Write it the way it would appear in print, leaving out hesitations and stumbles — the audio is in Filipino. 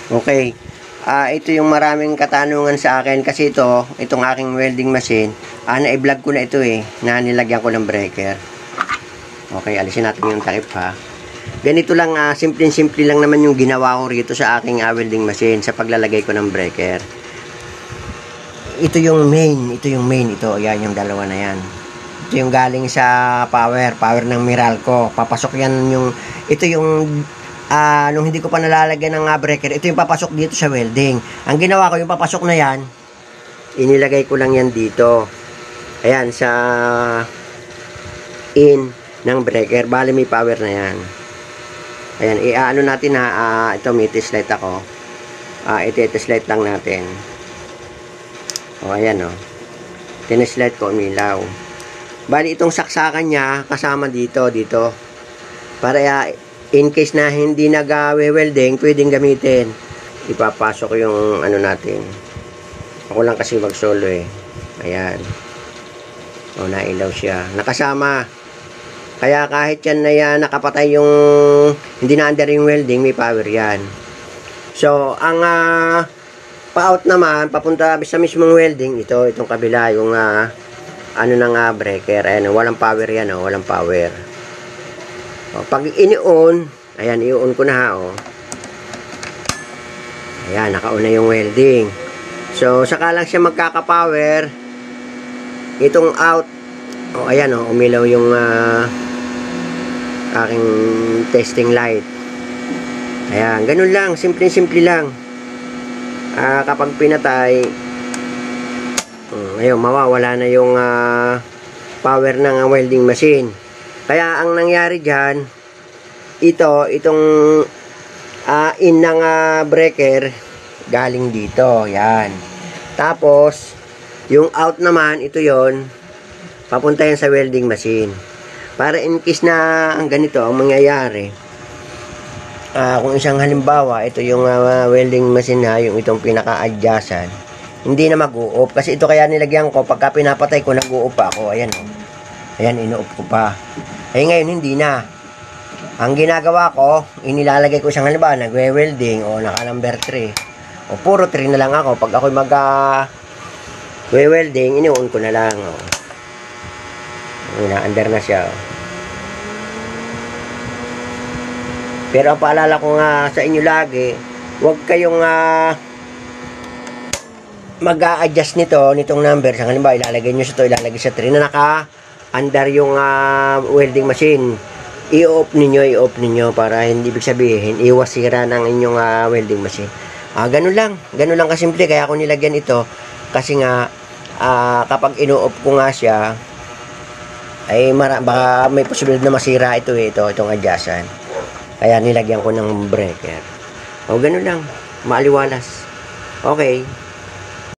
Okay. Ito yung maraming katanungan sa akin kasi itong aking welding machine, na-vlog ko na ito na nilagyan ko ng breaker. Okay, alisin natin yung takip ha. Ganito lang, simple lang naman yung ginawa ko rito sa aking welding machine sa paglalagay ko ng breaker. Ito yung main, yan yung dalawa na yan. Ito yung galing sa power ng Meralco. Papasok yan ito yung nung hindi ko pa nalalagyan ng breaker, ito yung papasok dito sa welding. Ang ginawa ko, yung papasok na yan, inilagay ko lang yan dito. Ayan, sa in ng breaker. Bali may power na yan. Ayan, iaano natin ito may test light ako. Test light lang natin. O, ayan o. Test light ko, umilaw. Bali itong saksakan niya, kasama dito. Para in case na hindi nag-welding, pwedeng gamitin. Ipapasok yung natin. Ako lang kasi mag-solo Ayan. O, nailaw siya. Nakasama. Kaya kahit yan na yan, nakapatay yung hindi na under yung welding, may power yan. So, ang pa-out naman, papunta sa mismong welding, itong kabila, yung breaker. Ayan, walang power yan, walang power. O, pag ini-on, ayan, i-on ko na ayan, naka-on na yung welding. So, saka lang siya magkaka-power, itong out, ayan, umilaw yung aking testing light. Ayan, ganun lang, simple lang. Kapag pinatay, ayun, mawawala na yung power ng welding machine. Kaya ang nangyari dyan, itong in ng breaker, galing dito, yan. Tapos, yung out naman, ito yon, papunta yan sa welding machine. Para in case na ang ganito ang mangyayari, kung isang halimbawa, ito yung welding machine yung itong pinaka-adjustan, hindi na mag-u-off. Kasi ito kaya nilagyan ko, pagka pinapatay ko, nag-u-off pa ako. Ayan ayan, inu-off ko pa. Ngayon, hindi na. Ang ginagawa ko, inilalagay ko isang halimbawa, nagwe-welding, naka number 3. Puro 3 na lang ako. Pag ako'y mag-welding, ini-on ko na lang. Na-under na siya. Pero ang paalala ko nga sa inyo lagi, huwag kayong mag-a-adjust nitong number. Sa halimbawa, ilalagay nyo sa ilalagay sa 3 na naka-under yung welding machine. I-off ninyo para hindi ibig sabihin, iwas sira ng inyong welding machine. Ganun lang kasimple. Kaya ako nilagyan ito kasi nga kapag ino-off ko nga siya, ay baka may posibilidad na masira itong adjustan. Kaya nilagyan ko ng breaker. Ganun lang, maaliwalas. Okay.